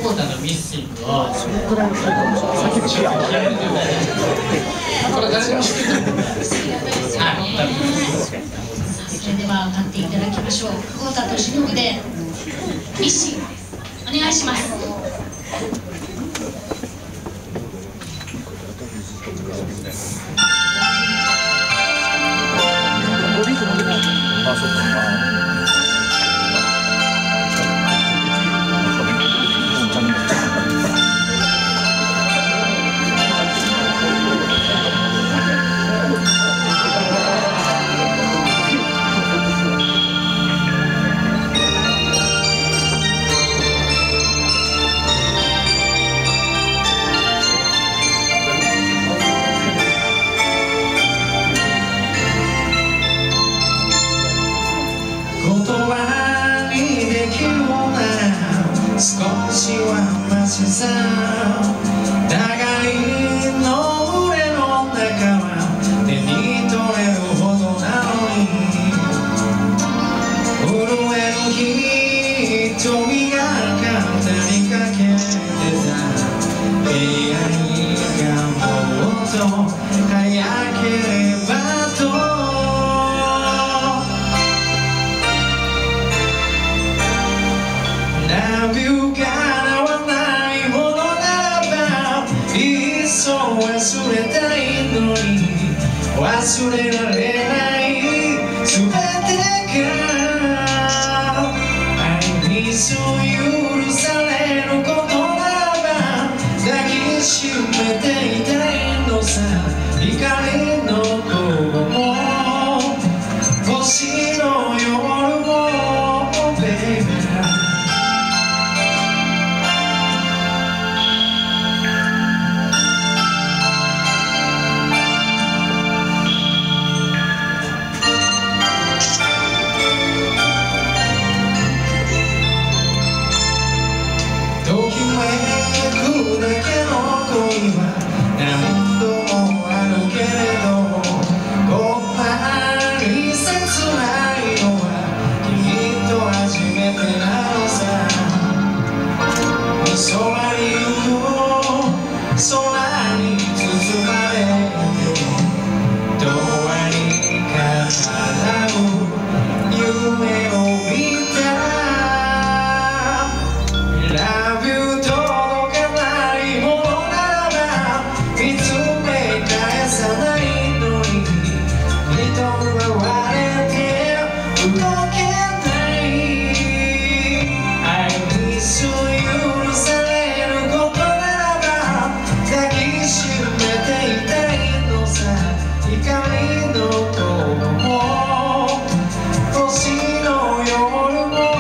コータのミッシングをそのくらいの人かもしれない。さっきのキラこれ誰も知ってる。 それでは歌っていただきましょう。久保田利伸でミッシングお願いします。 あ、そっか。 少しはマシさ互いの群れの中は手に取れるほどなのに震える瞳が語りかけてた AI がもっと早ければとラビュー叶わないものならばいっそ忘れたいのに忘れられない全てが愛にそう許されることならば抱きしめていたいのさ光の午後も星の夜も Babyときめくだけの恋は何度もあるけれどこんなに切ないのはきっと初めてなのさ空に行く空に包まれて永遠に叶う夢を見たLove you 届かないものならば見つめ返さないのに人が割れて動けない愛にそう許されることならば抱きしめていたいのさ光の午後も星の夜も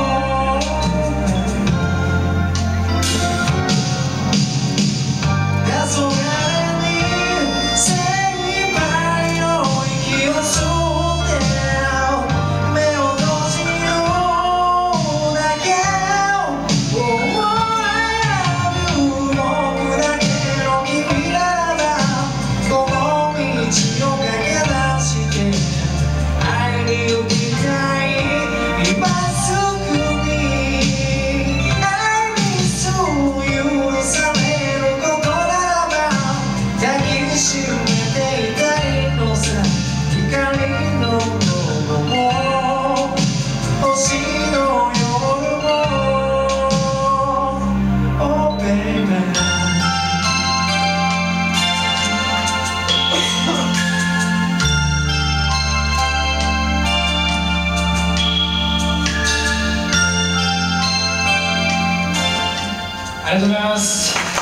ありがとうございます。